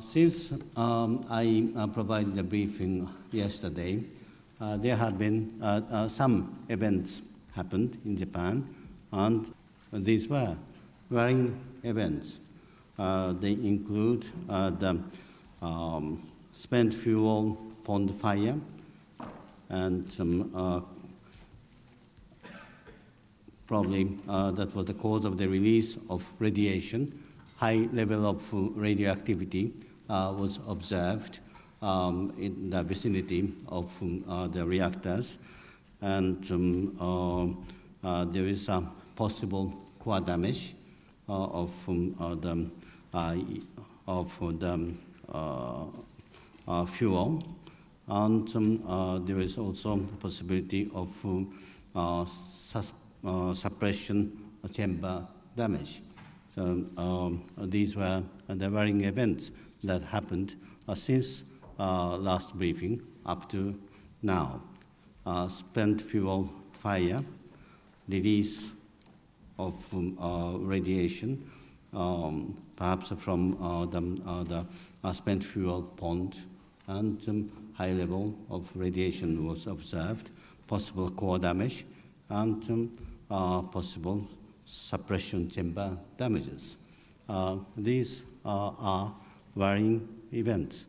Since I provided a briefing yesterday, there had been some events happened in Japan, and these were varying events. They include the spent fuel pond fire, and probably that was the cause of the release of radiation. High level of radioactivity was observed in the vicinity of the reactors, and there is a possible core damage of the fuel, and there is also the possibility of suppression chamber damage. So these were the varying events that happened since last briefing up to now. Spent fuel fire, release of radiation, perhaps from the spent fuel pond, and high level of radiation was observed, possible core damage, and possible suppression chamber damages. These are varying events.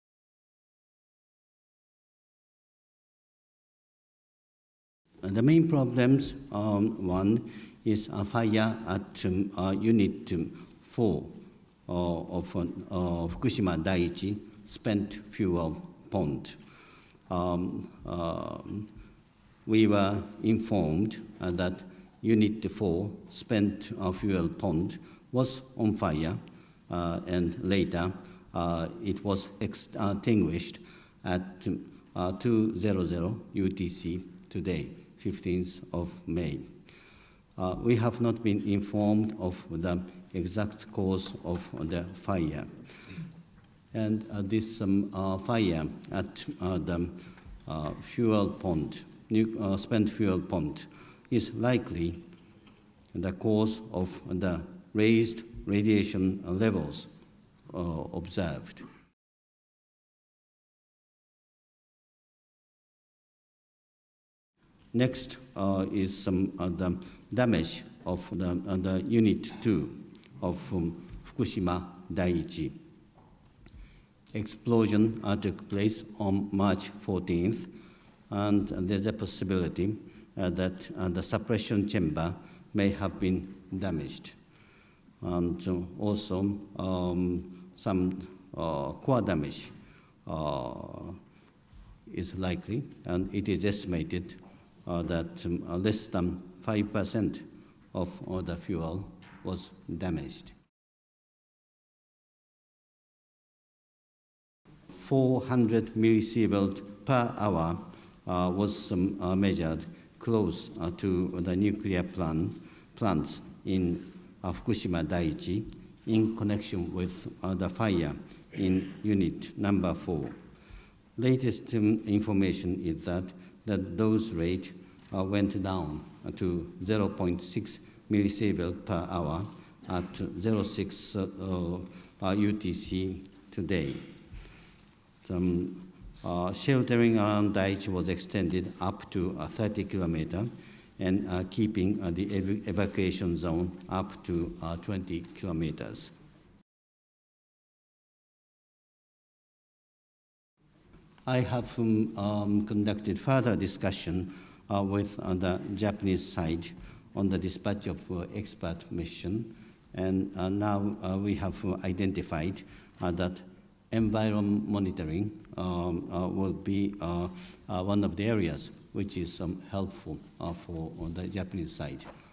And the main problems, one is a fire at Unit 4 of Fukushima Daiichi spent fuel pond. We were informed that Unit 4 spent fuel pond was on fire, and later it was extinguished at 2:00 UTC today, 15th of May. We have not been informed of the exact cause of the fire. And this fire at the fuel pond, spent fuel pond, is likely the cause of the raised radiation levels observed. Next is the damage of the Unit 2 of Fukushima Daiichi. Explosion took place on March 14th, and there's a possibility that the suppression chamber may have been damaged. And also some core damage is likely, and it is estimated that less than 5% of the fuel was damaged. 400 millisievert per hour was measured close to the nuclear plants in Fukushima Daiichi in connection with the fire in Unit number 4. Latest information is that the dose rate went down to 0.6 millisievert per hour at 06 UTC today. Sheltering around Daiichi was extended up to 30 kilometers, and keeping the evacuation zone up to 20 kilometers. I have conducted further discussion with the Japanese side on the dispatch of expert mission, and now we have identified that environment monitoring will be one of the areas which is helpful for the Japanese side.